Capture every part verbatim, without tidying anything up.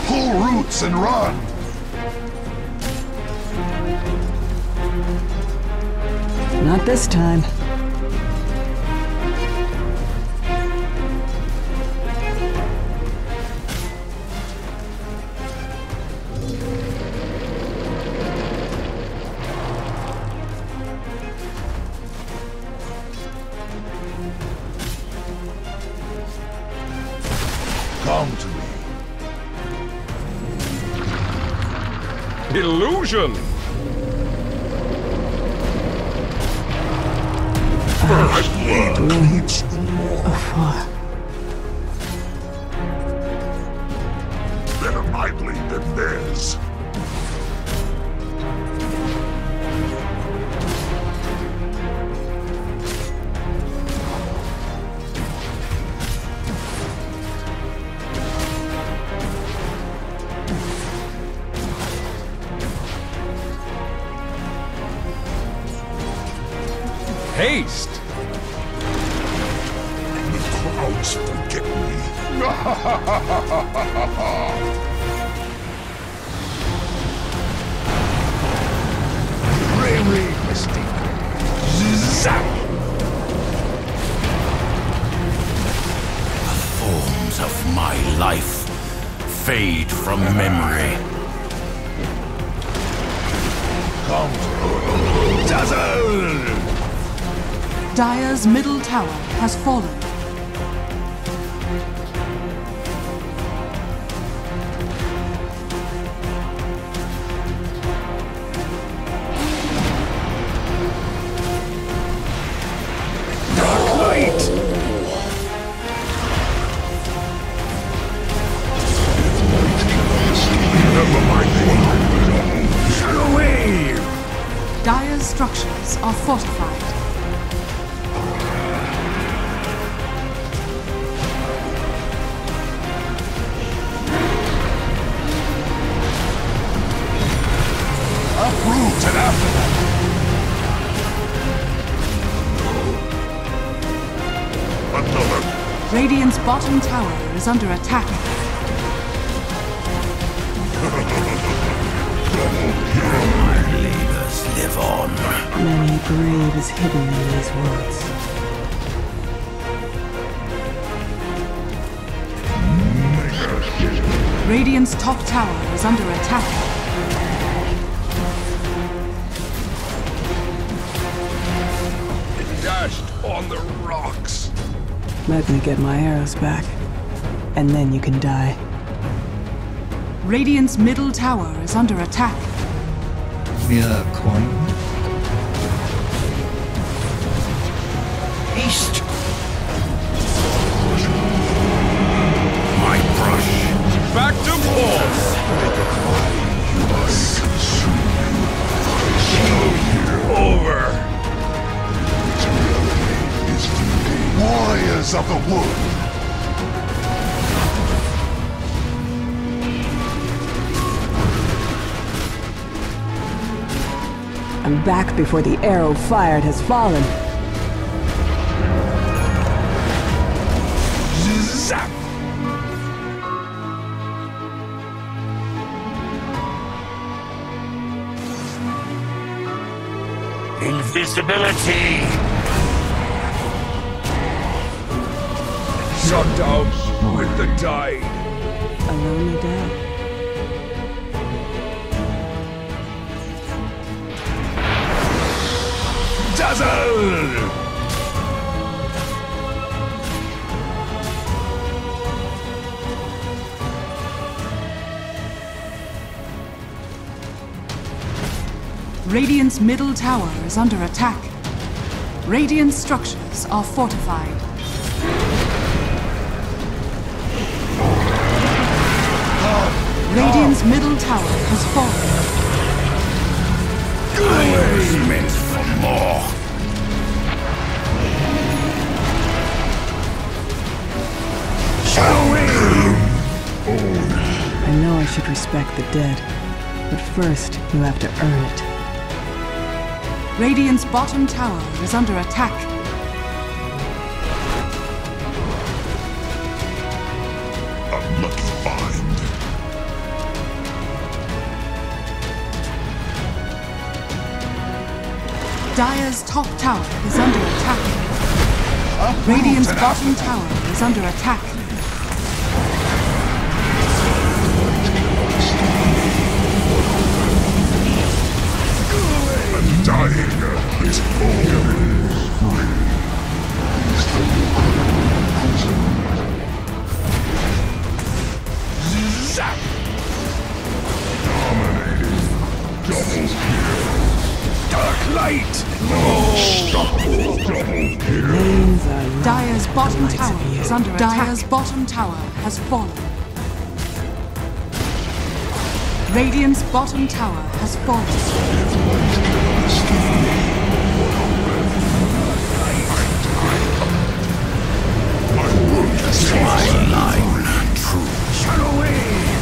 Pull roots and run! Not this time. Come to me. Illusion! First blood leads to more. Afar. Better my blade than theirs. Haste! The crowds forget me. Ray Ray Mystique. Zap! The forms of my life fade from memory. Come to me. Dazzle! Dire's middle tower has fallen. Dark light! Never mind. Shadow wave! Dire's structures are fortified. Uproot and after that. Another. Radiant's bottom tower is under attack. My labors live on. Many grave is hidden in these woods. Radiant's top tower is under attack. Dashed on the rocks. Let me get my arrows back, and then you can die. Radiant's middle tower is under attack. Via coin. Haste! My brush. Back to force! Over! Warriors of the wood. I'm back before the arrow fired has fallen. Zap! Invisibility! Shut down with the tide. A lonely day. Dazzle! Radiant's middle tower is under attack. Radiant structures are fortified. Radiant's middle tower has fallen. I was meant for more. Shadow wave! I know I should respect the dead, but first you have to earn it. Radiant's bottom tower is under attack. Unlucky find. Dire's top tower is under attack. Radiant's bottom tower is under attack. I'm dying. It's over. Zap! Dominating. Double kill. Dark light! Unstoppable double kill. Lanes are long. Dire's bottom Lights tower of you. is under attack. Dire's bottom tower has fallen. Radiant's bottom tower has fallen. My wound is My line true. Shadow Wave!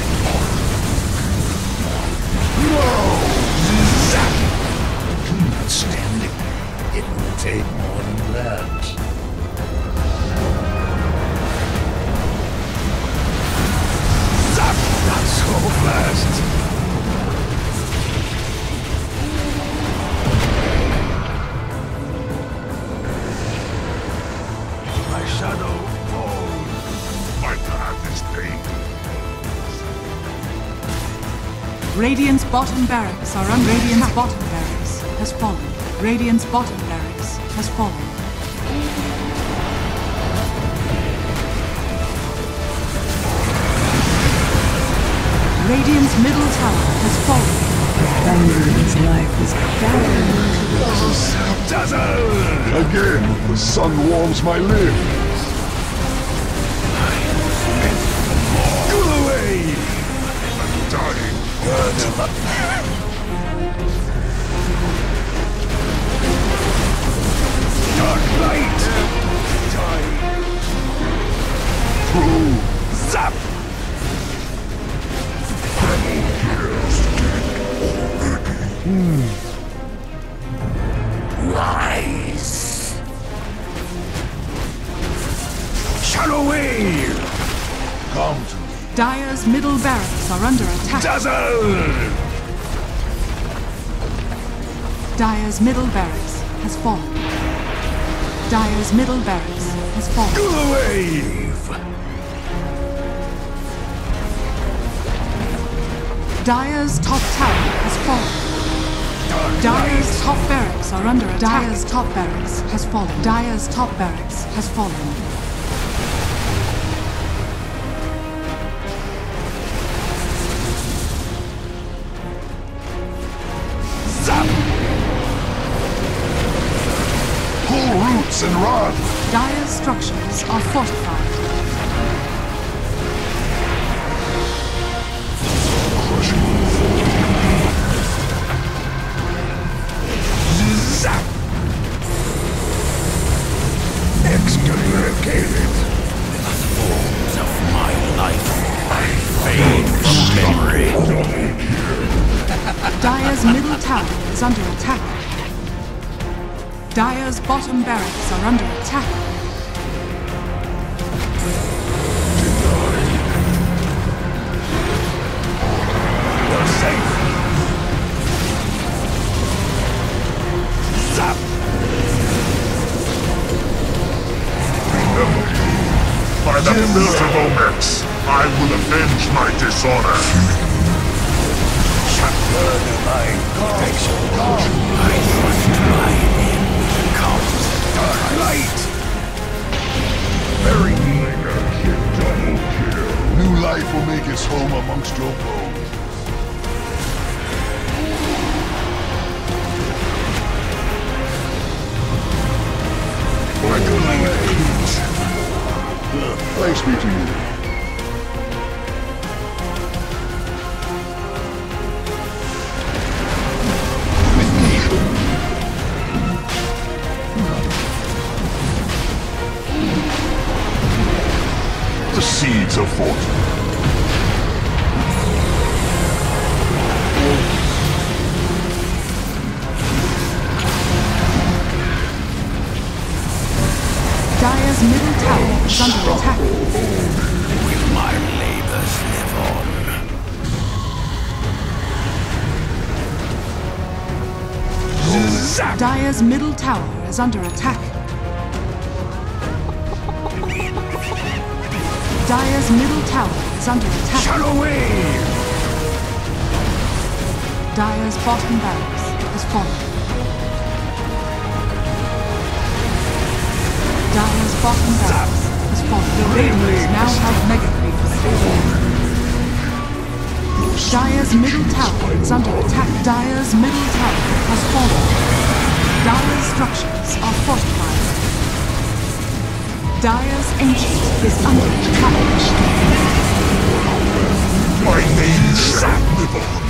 Outstanding. It will take more than that. Zap! Not so fast! My shadow falls. My path is paved. Radiant's bottom barracks are under Radiant's bottom barracks has fallen. Radiant's bottom barracks has fallen. Radiant's middle tower has fallen. Dungeon's life is battered. Dazzle! Again, the sun warms my limbs. Go away! I'm dying. Dark light! Die! True! Zap! Rise! Shadow Wave! Come to me. Dire's middle barracks are under attack. Dazzle! Dire's middle barracks has fallen. Dire's middle barracks has fallen. Go wave! Dire's top tower has fallen. Dire's top barracks are under attack. Dire's top barracks has fallen. Dire's top barracks has fallen. Zap! Pull roots and run! Dire's structures are fortified. Zap! Excommunicated! Forms of my life fade from memory. Dire's middle tower is under attack. Dire's bottom barracks are under attack. You're safe! Zap! Remember, by the filth of Omex, I will avenge my dishonor. Shepherd of my protection. I trust my end comes. Dark light! Very Mega Kid double kill. New life will make its home amongst your bones. Thanks be to you. The seeds of fortune. Dire's middle tower is under attack. Will my labors live on? Zap! Dire's middle tower is under attack. Dire's middle tower is under attack. Shadow Wave! Dire's bottom barracks has fallen. Dire's bottom barracks has fallen. The Radiants now have Mega Creeps. Dire's middle tower is under attack. Dire's middle tower has fallen. Dire's structures are fortified. Dire's ancient is under attack. My name shall live on.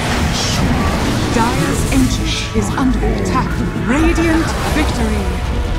Dire's ancient is under attack. Radiant victory.